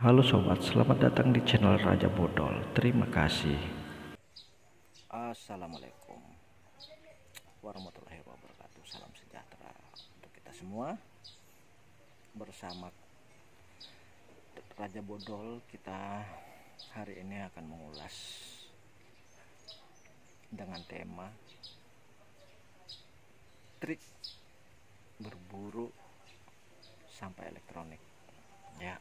Halo sobat, selamat datang di channel Raja Bodol. Terima kasih. Assalamualaikum warahmatullahi wabarakatuh. Salam sejahtera untuk kita semua. Bersama Raja Bodol, kita hari ini akan mengulas dengan tema trik berburu sampah elektronik. Ya,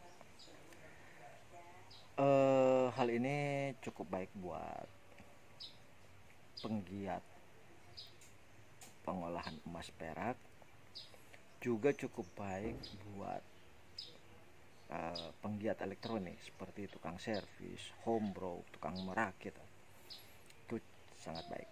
hal ini cukup baik buat penggiat pengolahan emas perak, juga cukup baik buat penggiat elektronik seperti tukang servis, home bro, tukang merakit. Itu sangat baik.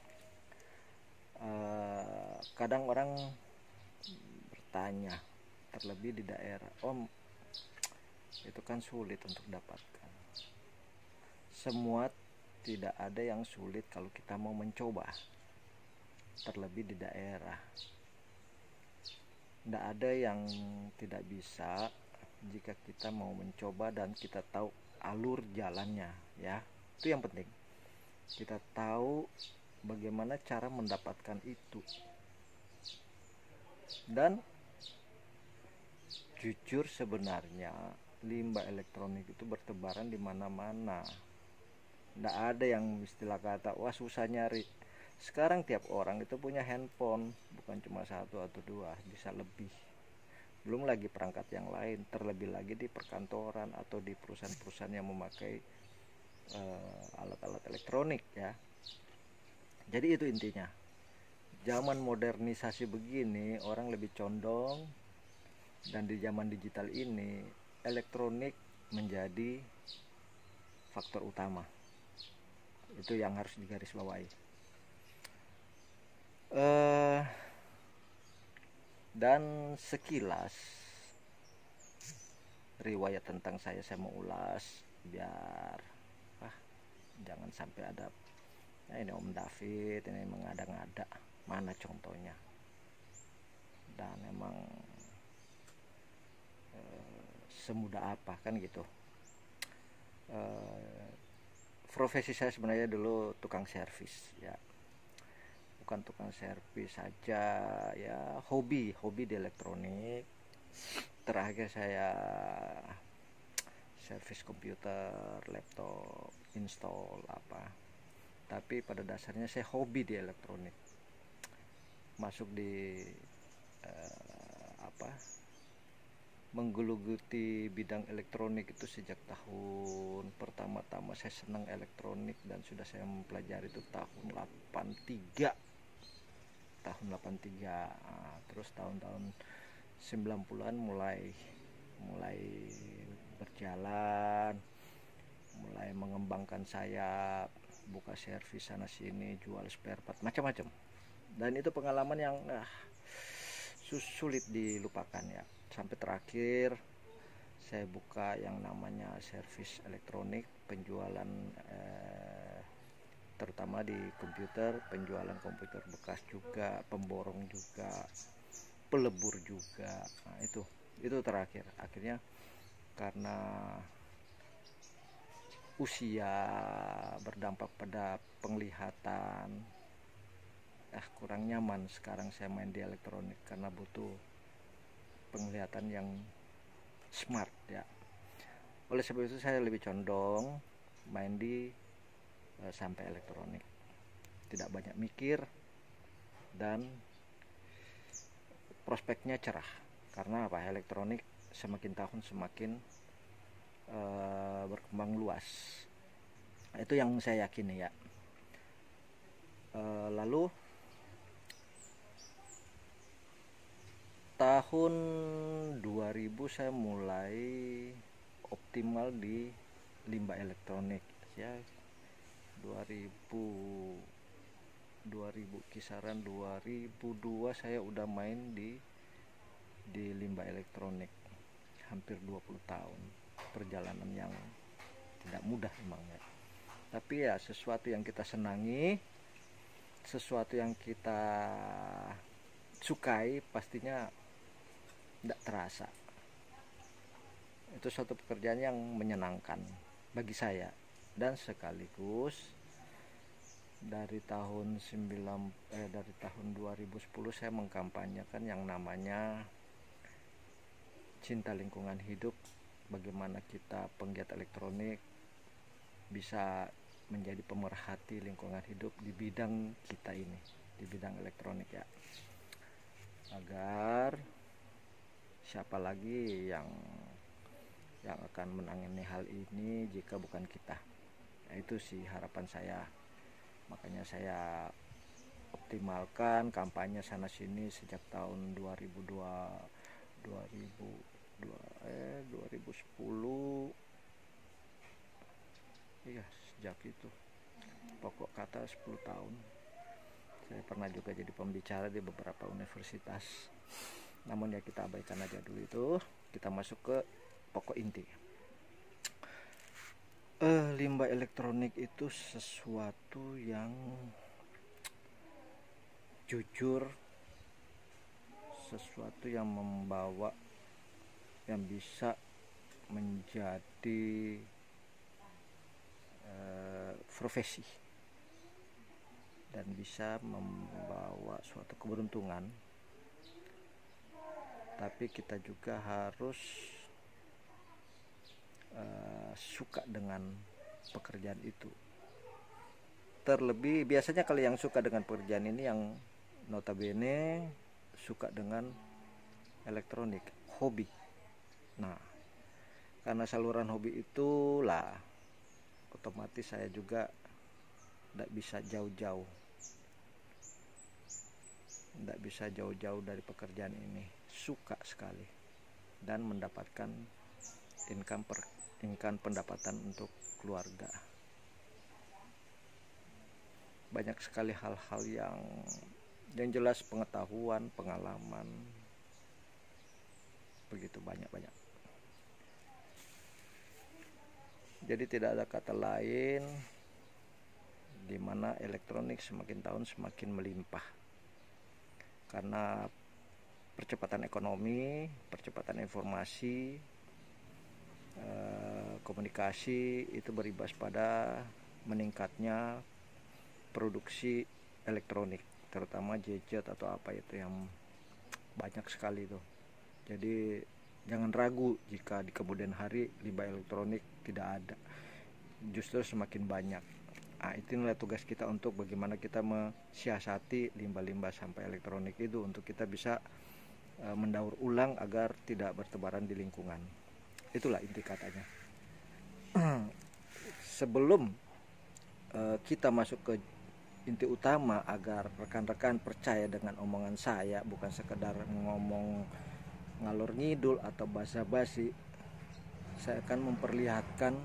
Kadang orang bertanya, terlebih di daerah, Om, itu kan sulit untuk dapatkan. Semua tidak ada yang sulit kalau kita mau mencoba, terlebih di daerah. Tidak ada yang tidak bisa jika kita mau mencoba dan kita tahu alur jalannya, ya. Itu yang penting. Kita tahu bagaimana cara mendapatkan itu. Dan jujur sebenarnya limbah elektronik itu bertebaran di mana-mana. Tidak ada yang istilah kata, wah susah nyari. Sekarang tiap orang itu punya handphone, bukan cuma satu atau dua, bisa lebih. Belum lagi perangkat yang lain, terlebih lagi di perkantoran atau di perusahaan-perusahaan yang memakai alat-alat elektronik, ya. Jadi itu intinya. Zaman modernisasi begini, orang lebih condong, dan di zaman digital ini elektronik menjadi faktor utama. Itu yang harus digarisbawahi. Dan sekilas riwayat tentang saya mau ulas biar jangan sampai ada ini Om David ini mengada-ngada, mana contohnya. Dan emang semudah apa kan gitu. Profesi saya sebenarnya dulu tukang servis, ya. Bukan tukang servis saja, ya, hobi di elektronik. Terakhir saya servis komputer, laptop, install apa. Tapi pada dasarnya saya hobi di elektronik. Masuk di menggeluti bidang elektronik itu sejak tahun pertama-tama saya senang elektronik, dan sudah saya mempelajari itu tahun 83. Terus tahun-tahun 90-an mulai berjalan, mulai mengembangkan sayap, buka servis sana sini, jual spare part macam-macam. Dan itu pengalaman yang sulit dilupakan, ya. Sampai terakhir saya buka yang namanya servis elektronik, penjualan terutama di komputer, penjualan komputer bekas juga, pemborong juga, pelebur juga. Nah, itu terakhir. Akhirnya karena usia berdampak pada penglihatan, kurang nyaman sekarang saya main di elektronik karena butuh penglihatan yang smart, ya. Oleh sebab itu saya lebih condong main di sampah elektronik, tidak banyak mikir, dan prospeknya cerah. Karena apa? Elektronik semakin tahun semakin berkembang luas. Itu yang saya yakini, ya. Lalu tahun 2000 saya mulai optimal di limbah elektronik, ya. 2000 kisaran 2002 saya udah main di limbah elektronik. Hampir 20 tahun perjalanan yang tidak mudah memang, ya. Tapi ya sesuatu yang kita senangi, sesuatu yang kita sukai, pastinya tidak terasa. Itu suatu pekerjaan yang menyenangkan bagi saya, dan sekaligus dari tahun 2010 saya mengkampanyekan yang namanya cinta lingkungan hidup. Bagaimana kita penggiat elektronik bisa menjadi pemerhati lingkungan hidup di bidang kita ini, di bidang elektronik ya, agar siapa lagi yang akan menangani hal ini jika bukan kita. Nah, itu sih harapan saya. Makanya saya optimalkan kampanye sana sini sejak tahun 2010. Iya, sejak itu. Pokok kata 10 tahun. Saya pernah juga jadi pembicara di beberapa universitas. Namun ya kita abaikan aja dulu itu. Kita masuk ke pokok inti. Limbah elektronik itu sesuatu yang jujur, sesuatu yang bisa menjadi profesi dan bisa membawa suatu keberuntungan. Tapi kita juga harus suka dengan pekerjaan itu. Terlebih biasanya kalau yang suka dengan pekerjaan ini yang notabene suka dengan elektronik, hobi. Nah, karena saluran hobi itulah otomatis saya juga tidak bisa jauh-jauh dari pekerjaan ini. Suka sekali dan mendapatkan income pendapatan untuk keluarga. Banyak sekali hal-hal yang jelas, pengetahuan, pengalaman, begitu banyak. Jadi tidak ada kata lain di mana elektronik semakin tahun semakin melimpah. Karena percepatan ekonomi, percepatan informasi, komunikasi itu berimbas pada meningkatnya produksi elektronik, terutama gadget atau apa itu yang banyak sekali tuh. Jadi jangan ragu jika di kemudian hari limbah elektronik tidak ada, justru semakin banyak. Nah, itu nilai tugas kita untuk bagaimana kita mensiasati limbah-limbah sampah elektronik itu untuk kita bisa mendaur ulang agar tidak bertebaran di lingkungan. Itulah inti katanya. Sebelum kita masuk ke inti utama agar rekan-rekan percaya dengan omongan saya, bukan sekedar ngomong ngalor ngidul atau basa-basi, saya akan memperlihatkan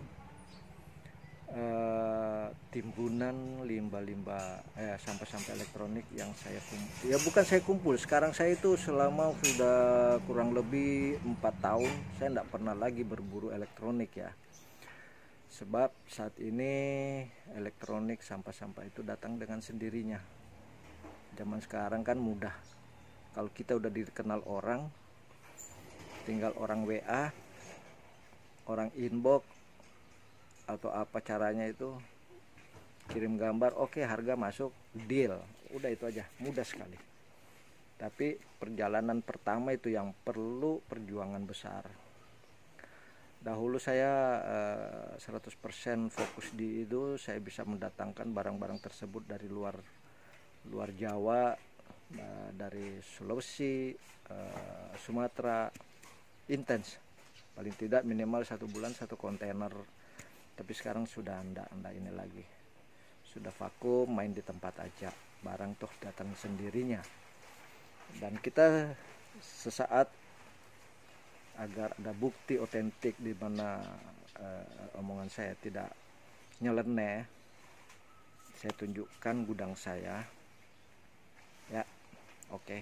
timbunan limbah-limbah sampah-sampah elektronik yang saya kumpul. Ya bukan saya kumpul, sekarang saya itu selama sudah kurang lebih 4 tahun saya tidak pernah lagi berburu elektronik ya. Sebab saat ini elektronik sampah-sampah itu datang dengan sendirinya. Zaman sekarang kan mudah. Kalau kita udah dikenal orang, tinggal orang WA, orang inbox atau apa caranya itu, kirim gambar, oke, harga masuk, deal, udah itu aja, mudah sekali. Tapi perjalanan pertama itu yang perlu perjuangan besar. Dahulu saya 100% fokus di itu, saya bisa mendatangkan barang-barang tersebut dari luar Jawa, dari Sulawesi, Sumatera, intens, paling tidak minimal 1 bulan 1 kontainer. Tapi sekarang sudah enggak ini lagi, sudah vakum, main di tempat aja, barang toh datang sendirinya. Dan kita sesaat agar ada bukti otentik di mana omongan saya tidak nyeleneh, saya tunjukkan gudang saya ya. Oke,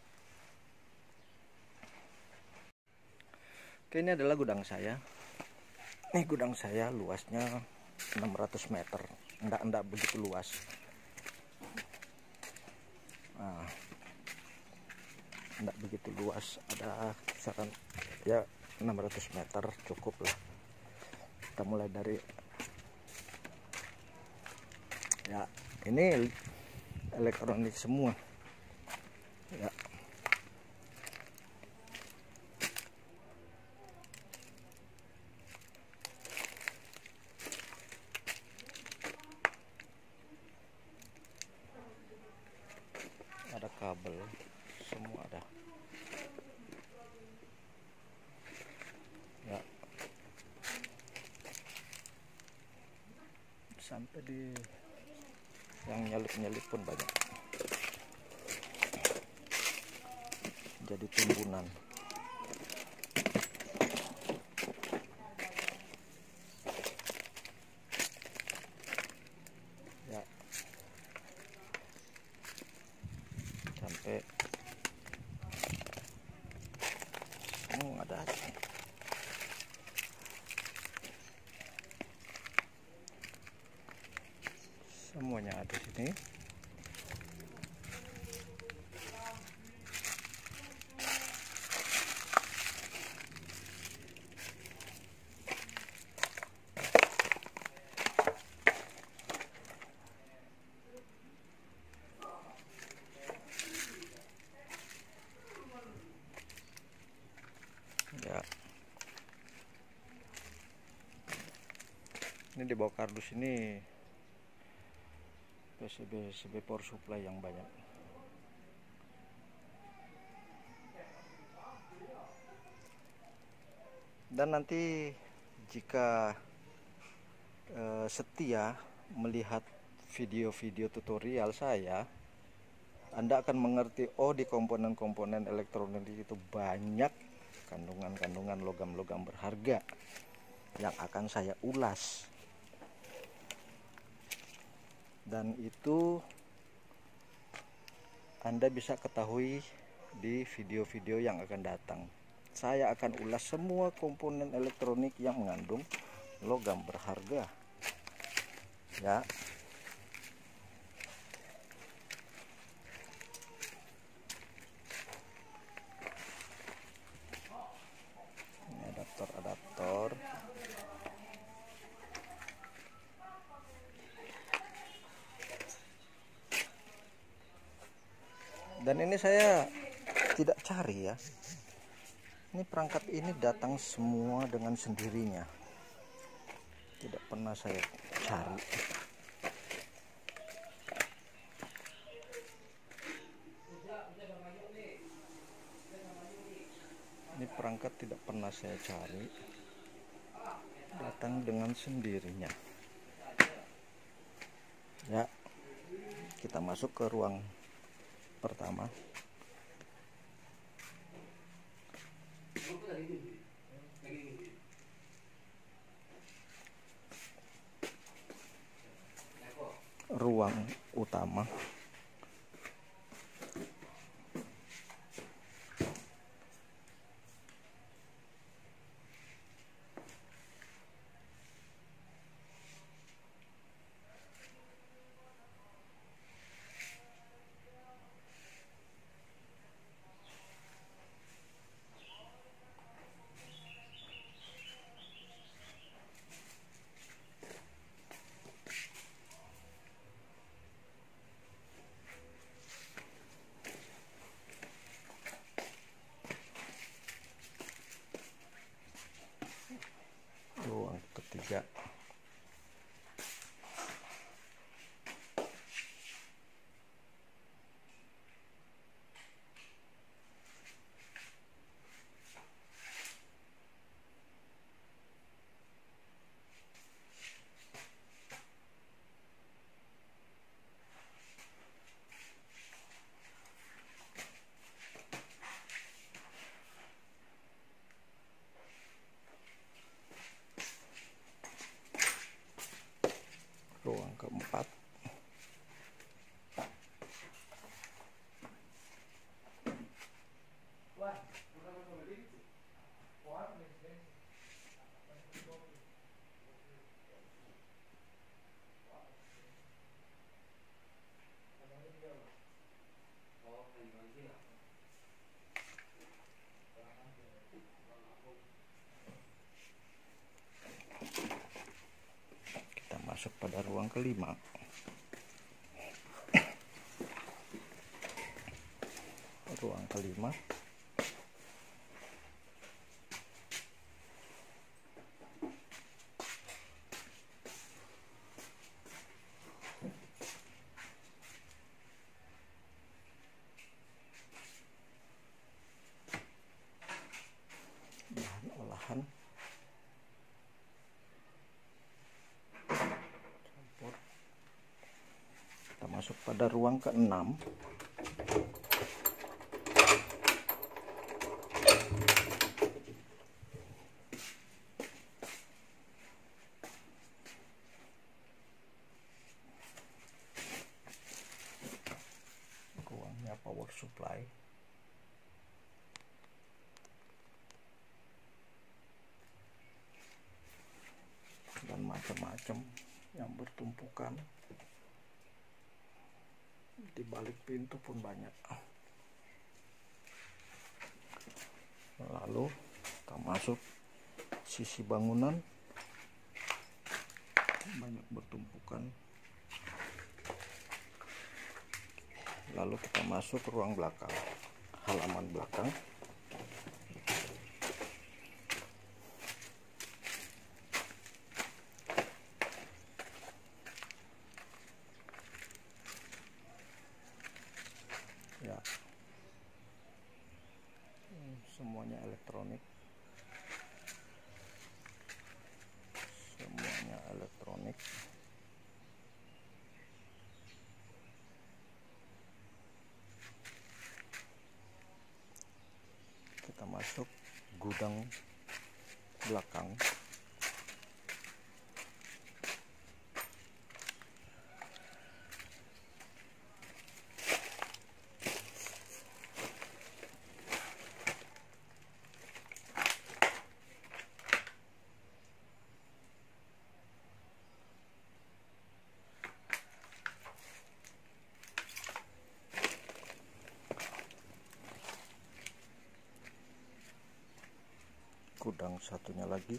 ini adalah gudang saya. Ini gudang saya, luasnya 600 meter, enggak begitu luas. Nah, enggak begitu luas, ada kisaran ya 600 meter cukup lah. Kita mulai dari ya, ini elektronik semua ya. Ada kabel semua ada ya, sampai di yang nyelip-nyelip pun banyak, jadi timbunan. Ya, sampai ada semuanya ada di sini. Ya, ini di bawah kardus ini PCB power supply yang banyak. Dan nanti jika setia melihat video-video tutorial saya, Anda akan mengerti, oh di komponen-komponen elektronik itu banyak kandungan-kandungan logam-logam berharga yang akan saya ulas. Dan itu Anda bisa ketahui di video-video yang akan datang. Saya akan ulas semua komponen elektronik yang mengandung logam berharga ya. Ini adaptor. Dan ini saya tidak cari ya. Ini perangkat ini datang semua dengan sendirinya. Tidak pernah saya cari. Ini perangkat tidak pernah saya cari. Datang dengan sendirinya. Ya. Kita masuk ke ruang pertama. Ruang utama. Ruang ketiga. pada ruang kelima. Ruang kelima bahan olahan campur. Kita masuk pada ruang ke-6. Ruangnya power supply. Dan macam-macam yang bertumpukan. Di balik pintu pun banyak. Lalu kita masuk sisi bangunan, banyak bertumpukan. Lalu kita masuk ke ruang belakang, halaman belakang. Ya, semuanya elektronik. Semuanya elektronik. Kita masuk gudang belakang. Gudang satunya lagi.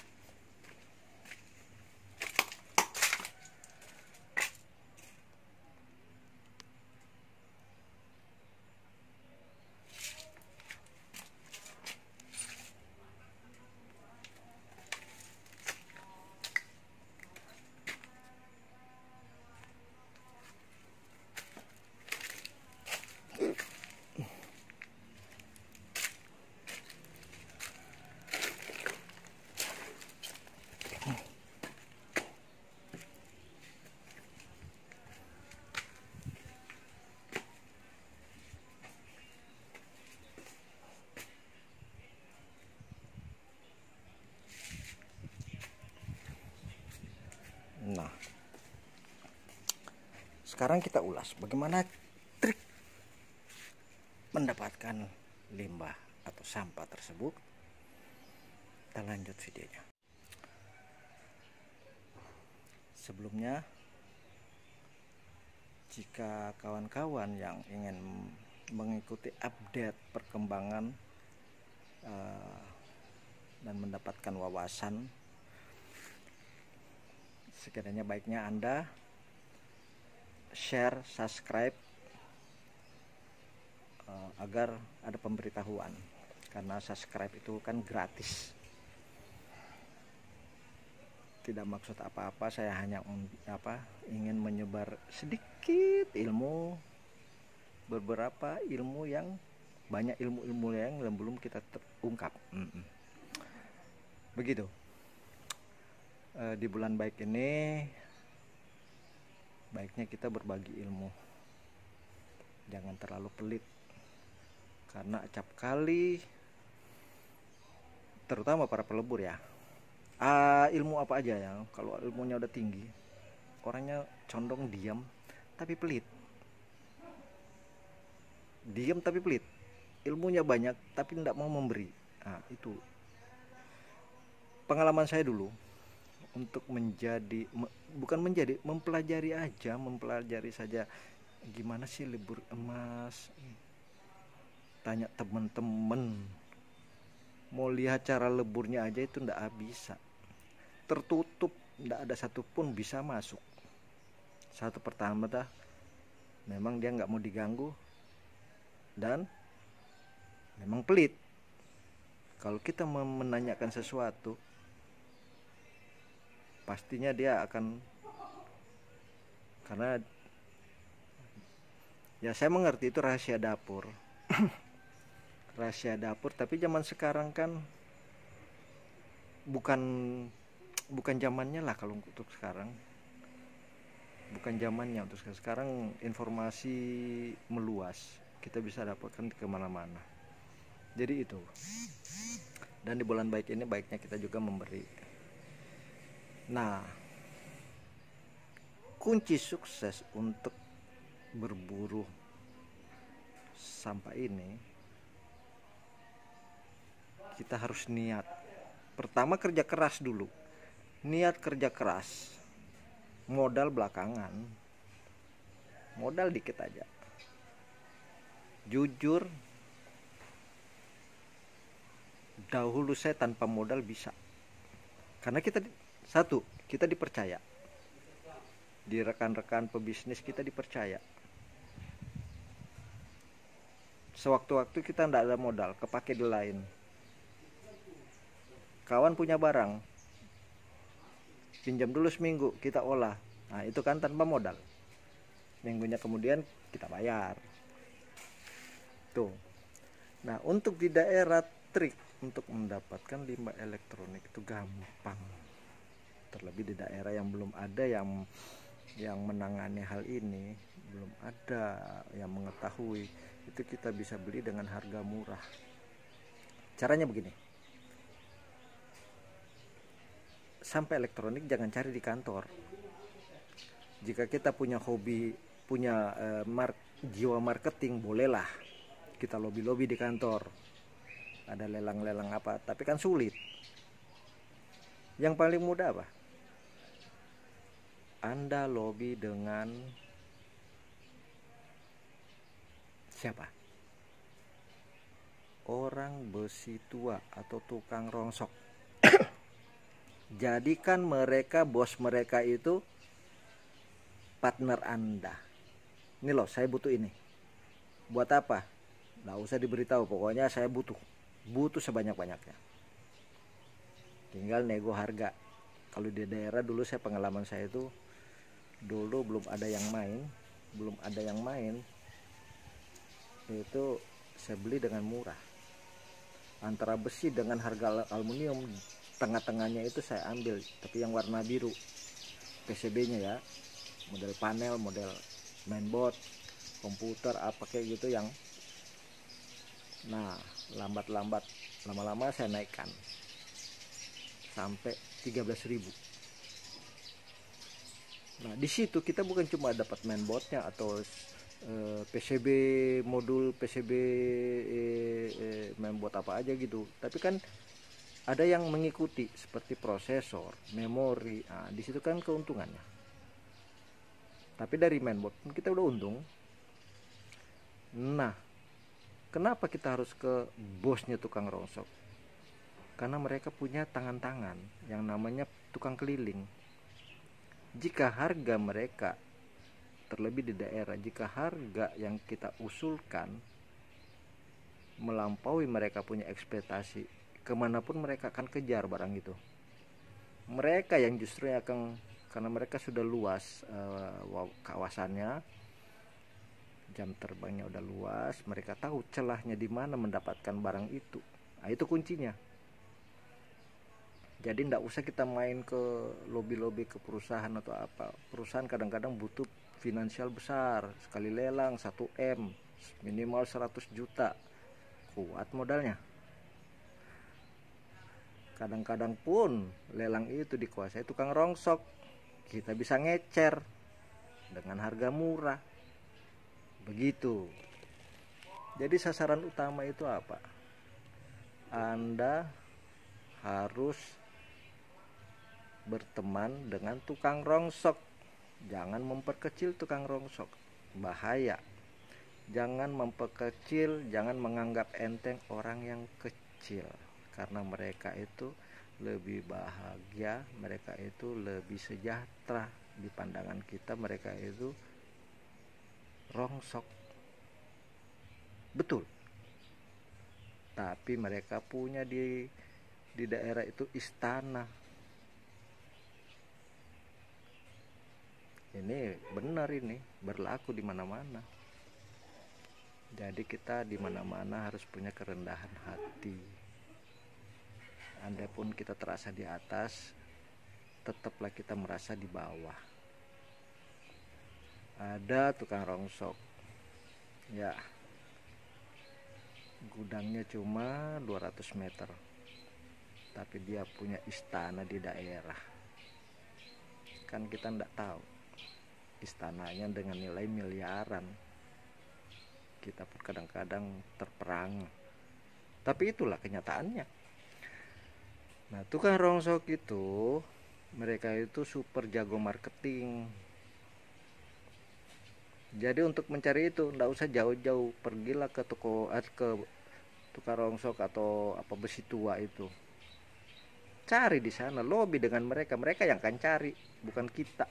Nah, sekarang kita ulas bagaimana trik mendapatkan limbah atau sampah tersebut. Kita lanjut videonya. Sebelumnya, jika kawan-kawan yang ingin mengikuti update perkembangan dan mendapatkan wawasan, sekiranya baiknya Anda share, subscribe agar ada pemberitahuan, karena subscribe itu kan gratis. Tidak maksud apa-apa, saya hanya ingin menyebar sedikit ilmu, beberapa ilmu yang banyak, ilmu-ilmu yang belum kita terungkap. Begitu. Di bulan baik ini baiknya kita berbagi ilmu, jangan terlalu pelit, karena acap kali terutama para pelebur ya, ilmu apa aja ya, kalau ilmunya udah tinggi orangnya condong diam tapi pelit, diam tapi pelit, ilmunya banyak tapi tidak mau memberi. Nah, itu pengalaman saya dulu. Untuk mempelajari saja gimana sih lebur emas, tanya temen-temen, mau lihat cara leburnya aja itu ndak bisa. tertutup, tidak ada satupun bisa masuk. Satu pertama dah, memang dia nggak mau diganggu dan memang pelit. Kalau kita menanyakan sesuatu, pastinya dia akan, karena ya saya mengerti itu rahasia dapur. Rahasia dapur, tapi zaman sekarang kan bukan zamannya lah. Kalau untuk sekarang bukan zamannya untuk sekarang. Informasi meluas, kita bisa dapatkan kemana-mana. Jadi itu. Dan di bulan baik ini baiknya kita juga memberi. Nah, kunci sukses untuk berburu sampah ini, kita harus niat. Pertama kerja keras dulu. Niat kerja keras. Modal belakangan. Modal dikit aja. Jujur, dahulu saya tanpa modal bisa. Karena kita dipercaya. Di rekan-rekan pebisnis kita dipercaya. Sewaktu-waktu kita tidak ada modal, kepake di lain. Kawan punya barang, pinjam dulu seminggu, kita olah. Nah itu kan tanpa modal. Minggunya kemudian kita bayar. Tuh. Nah untuk di daerah, trik untuk mendapatkan limbah elektronik itu gampang. Terlebih di daerah yang belum ada yang menangani hal ini, belum ada yang mengetahui, itu kita bisa beli dengan harga murah. Caranya begini. Sampah elektronik jangan cari di kantor. Jika kita punya hobi, punya jiwa marketing, bolehlah kita lobby-lobby di kantor. Ada lelang-lelang apa, tapi kan sulit. Yang paling mudah apa? Anda lobby dengan siapa? Orang besi tua atau tukang rongsok. Jadikan mereka, bos mereka itu partner Anda. Ini loh, saya butuh ini. Buat apa? Nggak usah diberitahu, pokoknya saya butuh sebanyak-banyaknya. Tinggal nego harga. Kalau di daerah dulu pengalaman saya itu, dulu belum ada yang main, itu saya beli dengan murah. Antara besi dengan harga aluminium, tengah-tengahnya itu saya ambil, tapi yang warna biru, PCB-nya ya, model panel, model mainboard, komputer apa kayak gitu yang, nah lambat-lambat, lama-lama saya naikkan sampai 13.000. Nah di situ kita bukan cuma dapat mainboardnya atau PCB, modul PCB mainboard apa aja gitu, tapi kan ada yang mengikuti seperti prosesor, memori. Nah, di situ kan keuntungannya. Tapi dari mainboard kita udah untung. Nah, kenapa kita harus ke bosnya tukang rongsok? Karena mereka punya tangan-tangan yang namanya tukang keliling. Jika harga mereka, terlebih di daerah, jika harga yang kita usulkan melampaui mereka punya ekspektasi, kemanapun mereka akan kejar barang itu. Mereka yang justru akan, karena mereka sudah luas kawasannya, jam terbangnya udah luas, mereka tahu celahnya di mana mendapatkan barang itu. Nah, itu kuncinya. Jadi tidak usah kita main ke lobby-lobby ke perusahaan atau apa. Perusahaan kadang-kadang butuh finansial besar, sekali lelang 1M, minimal 100 juta, kuat modalnya. Kadang-kadang pun lelang itu dikuasai tukang rongsok, kita bisa ngecer dengan harga murah. Begitu. Jadi sasaran utama itu apa? Anda harus berteman dengan tukang rongsok. Jangan memperkecil tukang rongsok, bahaya. Jangan memperkecil, jangan menganggap enteng orang yang kecil, karena mereka itu lebih bahagia, mereka itu lebih sejahtera. Di pandangan kita mereka itu rongsok, betul. Tapi mereka punya di daerah itu istana. Ini benar, ini berlaku di mana-mana. Jadi kita di mana-mana harus punya kerendahan hati. Andai pun kita terasa di atas, tetaplah kita merasa di bawah. Ada tukang rongsok, ya, gudangnya cuma 200 meter, tapi dia punya istana di daerah. Kan kita nggak tahu istananya dengan nilai miliaran. Kita pun kadang-kadang terperang, tapi itulah kenyataannya. Nah, tukang rongsok itu, mereka itu super jago marketing. Jadi untuk mencari itu nggak usah jauh-jauh, pergilah ke toko, ke tukang rongsok atau apa besi tua itu, cari di sana, lobby dengan mereka. Mereka yang akan cari, bukan kita.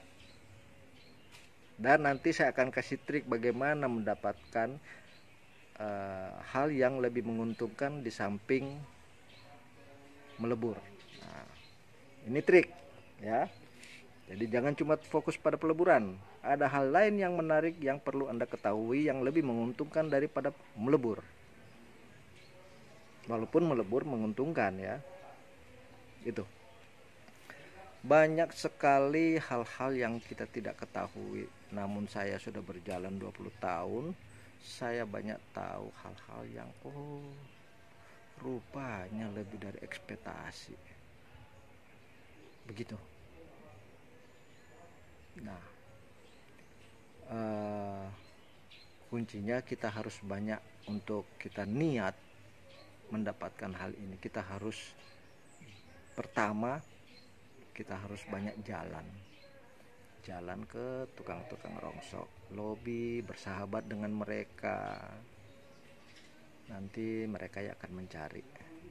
Dan nanti saya akan kasih trik bagaimana mendapatkan hal yang lebih menguntungkan di samping melebur. Nah, ini trik ya. Jadi jangan cuma fokus pada peleburan. Ada hal lain yang menarik yang perlu Anda ketahui yang lebih menguntungkan daripada melebur. Walaupun melebur menguntungkan ya. Itu. Banyak sekali hal-hal yang kita tidak ketahui. Namun saya sudah berjalan 20 tahun. Saya banyak tahu hal-hal yang rupanya lebih dari ekspektasi. Begitu. Nah, kuncinya kita harus banyak untuk kita niat mendapatkan hal ini. Kita harus pertama, kita harus banyak jalan ke tukang-tukang rongsok, lobby, bersahabat dengan mereka. Nanti mereka yang akan mencari.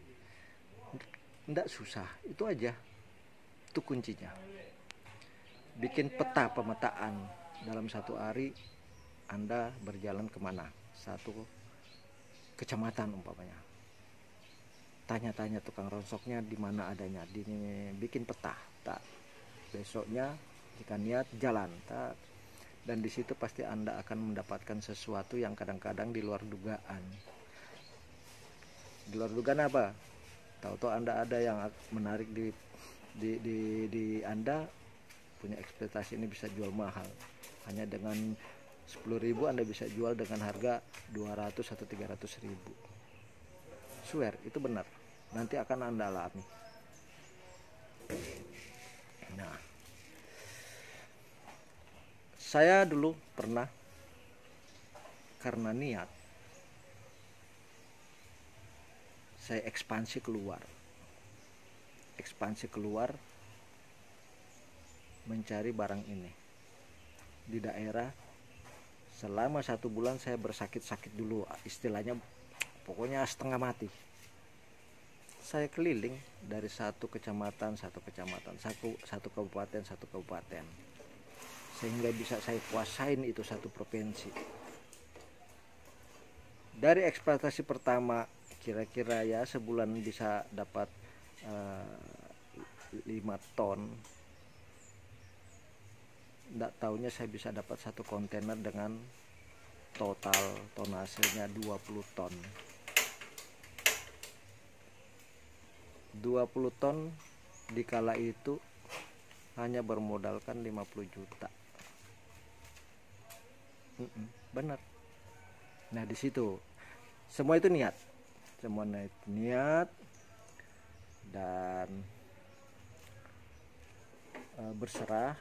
Nggak susah, itu aja. Itu kuncinya. Bikin peta pemetaan. Dalam satu hari Anda berjalan kemana? Satu kecamatan umpamanya. Tanya-tanya tukang rongsoknya di mana adanya. Bikin peta. Besoknya jika niat jalan. Dan di situ pasti Anda akan mendapatkan sesuatu yang kadang-kadang di luar dugaan. Di luar dugaan apa? Tahu-tahu Anda ada yang menarik di Anda, punya ekspektasi ini bisa jual mahal. Hanya dengan 10.000 Anda bisa jual dengan harga 200 atau 300.000. Swear, itu benar. Nanti akan Anda alami. Nah, saya dulu pernah karena niat saya ekspansi keluar mencari barang ini di daerah. Selama 1 bulan saya bersakit-sakit dulu, istilahnya pokoknya setengah mati. Saya keliling dari satu kecamatan, satu kabupaten, sehingga bisa saya kuasain itu satu provinsi. Dari ekspektasi pertama kira-kira ya sebulan bisa dapat 5 ton. Nggak taunya saya bisa dapat satu kontainer dengan total tonasenya 20 ton. 20 ton dikala itu hanya bermodalkan 50 juta. Benar. Nah, di situ semua itu niat. Dan berserah.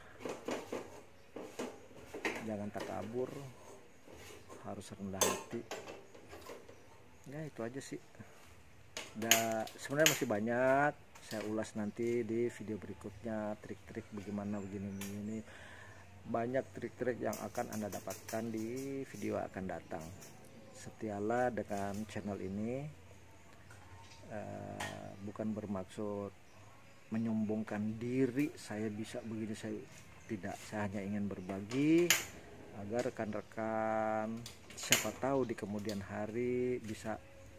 Jangan takabur, harus rendah hati. Ya itu aja sih. Sebenarnya masih banyak, saya ulas nanti di video berikutnya, trik-trik bagaimana begini. Banyak trik-trik yang akan Anda dapatkan di video akan datang. Setialah dengan channel ini, bukan bermaksud menyombongkan diri saya bisa begini, saya tidak. Saya hanya ingin berbagi agar rekan-rekan siapa tahu di kemudian hari bisa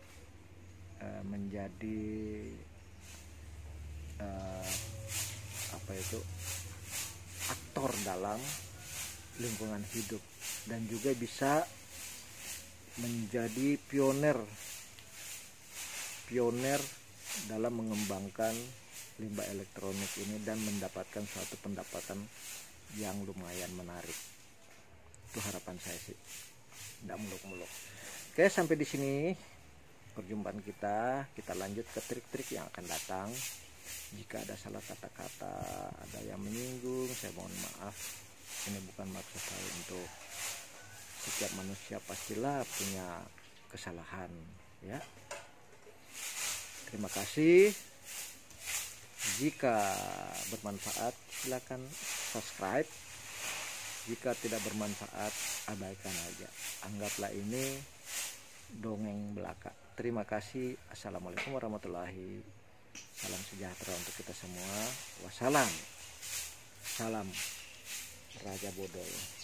menjadi aktor dalam lingkungan hidup, dan juga bisa menjadi pioner dalam mengembangkan limbah elektronik ini dan mendapatkan suatu pendapatan yang lumayan menarik. Itu harapan saya sih, tidak muluk-muluk. Oke, sampai di sini perjumpaan kita. Kita lanjut ke trik-trik yang akan datang. Jika ada salah kata-kata, ada yang menyinggung, saya mohon maaf. Ini bukan maksud saya untuk, setiap manusia pastilah punya kesalahan, ya. Terima kasih. Jika bermanfaat silakan subscribe. Jika tidak bermanfaat abaikan aja. Anggaplah ini dongeng belaka. Terima kasih. Assalamualaikum warahmatullahi wabarakatuh. Salam sejahtera untuk kita semua. Wassalam. Salam Raja Bodol.